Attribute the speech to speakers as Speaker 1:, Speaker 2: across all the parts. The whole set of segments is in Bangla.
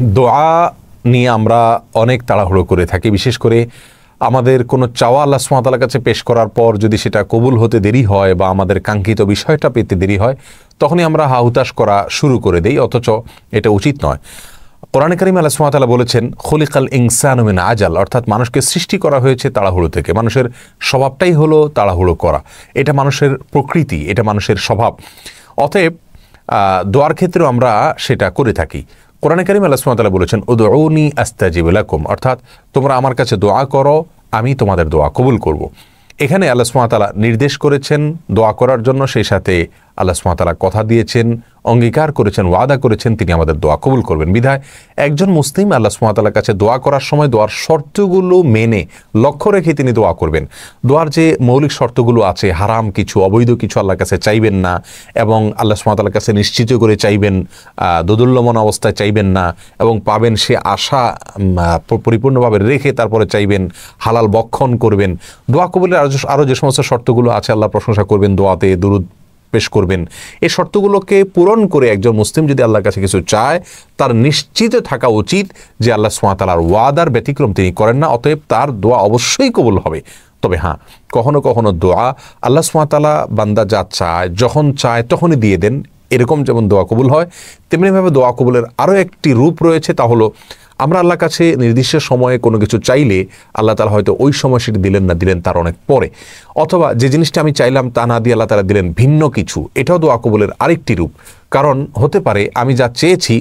Speaker 1: দোয়া নিয়ে আমরা অনেক তাড়াহুড়ো করে থাকি, বিশেষ করে আমাদের কোনো চাওয়া আল্লাহ সুবহানাহু ওয়া তাআলার কাছে পেশ করার পর যদি সেটা কবুল হতে দেরি হয় বা আমাদের কাঙ্ক্ষিত বিষয়টা পেতে দেরি হয়, তখনই আমরা হাহুতাশ করা শুরু করে দেই, অথচ এটা উচিত নয়। কোরআনে কারিমে আল্লাহ সুবহানাহু ওয়া তাআলা বলেছেন খুলিকাল ইনসানু মিন আজাল, অর্থাৎ মানুষকে সৃষ্টি করা হয়েছে তাড়াহুড়ো থেকে। মানুষের স্বভাবটাই হলো তাড়াহুড়ো করা, এটা মানুষের প্রকৃতি, এটা মানুষের স্বভাব। অতএব দোয়ার ক্ষেত্রেও আমরা সেটা করে থাকি। কোরআনে কারিমে আল্লাহ সুবহানাহু ওয়া তাআলা বলেছেন উদউনি আস্তাজিব লাকুম, অর্থাৎ তোমরা আমার কাছে দোয়া করো, আমি তোমাদের দোয়া কবুল করব। এখানে আল্লাহ সুবহানাহু ওয়া তাআলা নির্দেশ করেছেন দোয়া করার জন্য, সেই সাথে আল্লাহ সুবহানাহু ওয়া তাআলা কথা দিয়েছেন, অঙ্গীকার করেছেন, ওয়াদা করেছেন তিনি আমাদের দোয়া কবুল করবেন। বিধায় একজন মুসলিম আল্লাহ সুবহানাহু ওয়া তাআলার কাছে দোয়া করার সময় দোয়ার শর্তগুলো মেনে লক্ষ্য রেখে তিনি দোয়া করবেন। দোয়ার যে মৌলিক শর্তগুলো আছে, হারাম কিছু, অবৈধ কিছু আল্লাহর কাছে চাইবেন না, এবং আল্লাহ সুবহানাহু ওয়া তাআলার কাছে নিশ্চিত করে চাইবেন, দোদুল্যমান অবস্থায় চাইবেন না, এবং পাবেন সে আশা পরিপূর্ণভাবে রেখে তারপরে চাইবেন, হালাল বক্ষণ করবেন। দোয়া কবুলের আরও যে সমস্ত শর্তগুলো আছে, আল্লাহ প্রশংসা করবেন, দোয়াতে দুরূদ পেশ করবেন, এই শর্তগুলোকে পূরণ করে একজন মুসলিম যদি আল্লাহর কাছে কিছু চায়, তার নিশ্চিত থাকা উচিত যে আল্লাহ সুবহানাহু ওয়া তাআলার ওয়াদার ব্যতিক্রম তিনি করেন না, অতএব তার দোয়া অবশ্যই কবুল হবে। তবে হ্যাঁ, কখনো কখনো দোয়া আল্লাহ সুবহানাহু ওয়া তাআলা বান্দা যা চায়, যখন চায় তখনই দিয়ে দেন, এরকম যেমন দোয়া কবুল হয়, তেমনিভাবে দোয়া কবুলের আরও একটি রূপ রয়েছে, তা হলো আমরা আল্লাহর কাছে নির্দিষ্ট সময়ে কোনো কিছু চাইলে আল্লাহ তাআলা হয়তো ওই সময় সেটি দিলেন না, দিলেন তার অনেক পরে, অথবা যে জিনিসটা আমি চাইলাম তা না দিয়ে আল্লাহ তাআলা দিলেন ভিন্ন কিছু। এটাও দোয়া কবুলের আরেকটি রূপ। কারণ হতে পারে আমি যা চেয়েছি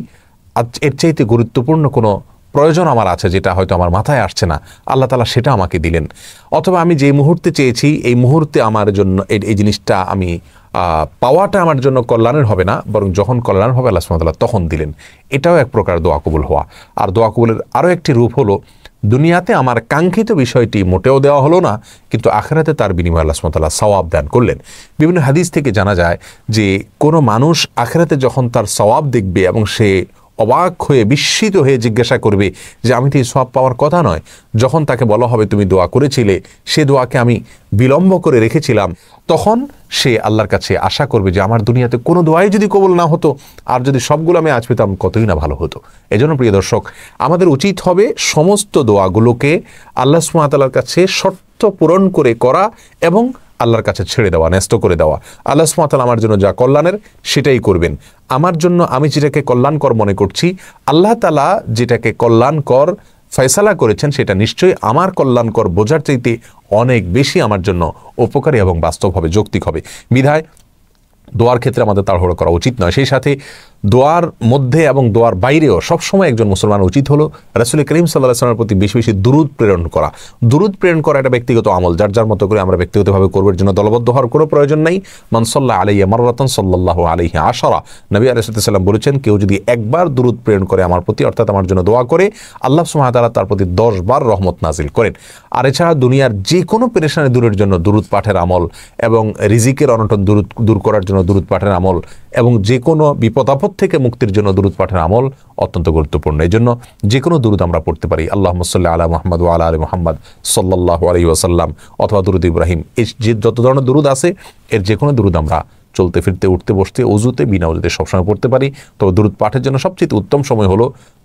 Speaker 1: এর চাইতে গুরুত্বপূর্ণ কোনো প্রয়োজন আমার আছে, যেটা হয়তো আমার মাথায় আসছে না, আল্লাহ তাআলা সেটা আমাকে দিলেন। অথবা আমি যে মুহূর্তে চেয়েছি এই মুহূর্তে আমার জন্য এই জিনিসটা আমি পাওয়াটা আমার জন্য কল্যাণের হবে না, বরং যখন কল্যাণ হবে আল্লাহ সুবহানাহু ওয়া তাআলা তখন দিলেন। এটাও এক প্রকার দোয়া কবুল হওয়া। আর দোয়া কবুলের আরও একটি রূপ হলো দুনিয়াতে আমার কাঙ্ক্ষিত বিষয়টি মোটেও দেওয়া হলো না, কিন্তু আখিরাতে তার বিনিময়ে আল্লাহ সুবহানাহু ওয়া তাআলা সওয়াব দান করলেন। বিভিন্ন হাদিস থেকে জানা যায় যে কোনো মানুষ আখিরাতে যখন তার সওয়াব দেখবে এবং সে অবাক হয়ে বিস্মিত হয়ে জিজ্ঞাসা করবে যে আমি তো এই সওয়াব পাওয়ার কথা নয়, যখন তাকে বলা হবে তুমি দোয়া করেছিলে, সে দোয়াকে আমি বিলম্ব করে রেখেছিলাম, তখন সে আল্লাহর কাছে আশা করবে যে আমার দুনিয়াতে কোনো দোয়াই যদি কবুল না হতো, আর যদি সবগুলো আমি আজ পেতাম কতই না ভালো হতো। এজন্য প্রিয় দর্শক, আমাদের উচিত হবে সমস্ত দোয়াগুলোকে আল্লাহ সুবহানাহু ওয়া তাআলার কাছে শর্ত পূরণ করে করা এবং আল্লাহর কাছে ছেড়ে দেওয়া, ন্যস্ত করে দেওয়া। আল্লাহ সুবহানাহু ওয়া তাআলা আমার জন্য যা কল্যাণের সেটাই করবেন। আমার জন্য আমি যেটাকে কল্যাণকর মনে করছি, আল্লাহ তাআলা যেটাকে কল্যাণকর ফয়সালা করেছেন সেটা নিশ্চয়ই আমার কল্যাণকর বোঝার চাইতে অনেক বেশি আমার জন্য উপকারী এবং বাস্তব হবে, যৌক্তিক হবে। বিধায় দোয়ার ক্ষেত্রে আমাদের তাড়াহুড়ো করা উচিত নয়। সেই সাথে দোয়ার মধ্যে এবং দোয়ার বাইরেও সবসময় একজন মুসলমান উচিত হলো রাসূল করিম সাল্লাল্লাহু আলাইহি ওয়াসাল্লামের প্রতি বেশি বেশি দুরূদ প্রেরণ করা। দুরূদ প্রেরণ করা এটা ব্যক্তিগত আমল, যার যার মতো করে আমরা ব্যক্তিগতভাবে করব, এর জন্য দলবদ্ধ হওয়ার কোনো প্রয়োজন নেই। মান সাল্লা আলাইয়া মাররাতান সাল্লাল্লাহু আলাইহি আশারা, নবী আলাইহিস সালাম বলেছেন, কেউ যদি একবার দুরূদ প্রেরণ করে আমার প্রতি, অর্থাৎ আমার জন্য দোয়া করে, আল্লাহ সুবহানাহু ওয়া তাআলা তার প্রতি 10 বার রহমত নাজিল করেন। আর এছাড়া দুনিয়ার যে কোনো পেরেশানি দূরের জন্য দুরূদ পাঠের আমল, এবং রিজিকের অনটন দূর করার জন্য দুরূদ পাঠের আমল, এবং যে কোনো বিপদ আপদ থেকে মুক্তির জন্য দুরূদ পাঠের আমল অত্যন্ত গুরুত্বপূর্ণ। এই জন্য যে কোনো দুরূদ আমরা পড়তে পারি, আল্লাহুম্মা সাল্লি আলা মুহাম্মাদ ওয়া আলা আলি মুহাম্মাদ সাল্লাল্লাহু আলাইহি ওয়াসাল্লাম, অথবা দুরূদ ইব্রাহিম। এই যে যত ধরনের দুরূদ আছে, এর যে কোনো দুরূদ আমরা চলতে ফিরতে, উঠতে বসতে, অজুতে, বিনা অজুতে সবসময় পড়তে পারি। তবে দুরূদ পাঠের জন্য সবচেয়ে উত্তম সময় হলো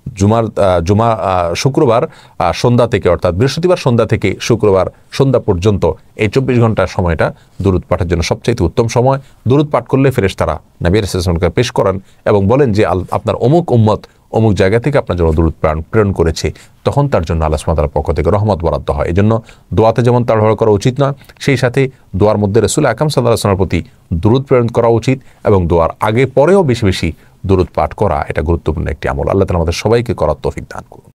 Speaker 1: শুক্রবার সন্ধ্যা থেকে, অর্থাৎ বৃহস্পতিবার সন্ধ্যা থেকে শুক্রবার সন্ধ্যা পর্যন্ত এই 24 ঘন্টার সময়টা দুরূদ পাঠের জন্য সবচেয়ে উত্তম সময়। দুরূদ পাঠ করলে ফেরেশতারা নবী আলাইহিস সালামকে পেশ করান এবং বলেন যে আপনার অমুক উম্মত অমুক জায়গা থেকে আপনার জন্য দুরূদ প্রেরণ করেছে, তখন তার জন্য আল্লাহ সুবহানাহু ওয়া তাআলার পক্ষ থেকে রহমত বরাদ্দ হয়। এজন্য দোয়াতে যেমন তাড়াহুড়ো করা উচিত নয়, সেই সাথে দোয়ার মধ্যে রাসূল আকরাম সাল্লাল্লাহু আলাইহি ওয়াসাল্লামের প্রতি দুরূদ প্রেরণ করা উচিত, এবং দোয়ার আগে পরেও বেশি বেশি দুরূদ পাঠ করা এটা গুরুত্বপূর্ণ একটি আমল। আল্লাহ তাআলা আমাদের সবাইকে করার তৌফিক দান করুন।